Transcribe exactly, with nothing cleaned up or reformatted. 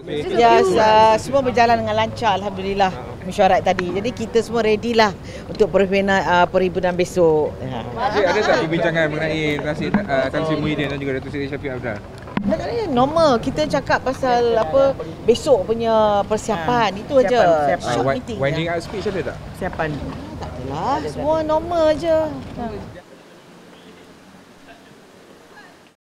Ya, uh, semua berjalan dengan lancar, alhamdulillah. Mesyuarat tadi. Jadi kita semua ready lah untuk perhimpunan uh, perhimpunan besok. Cik, ada tak perbincangan mengenai Nasib uh, Tan Sri Muhyiddin dan juga Datuk Seri Syafiq Abdul? Normal, kita cakap pasal apa besok punya persiapan, ha, itu aja. Uh, winding up speech ada tak? Persiapan. Tak adalah, semua normal aja. Ha.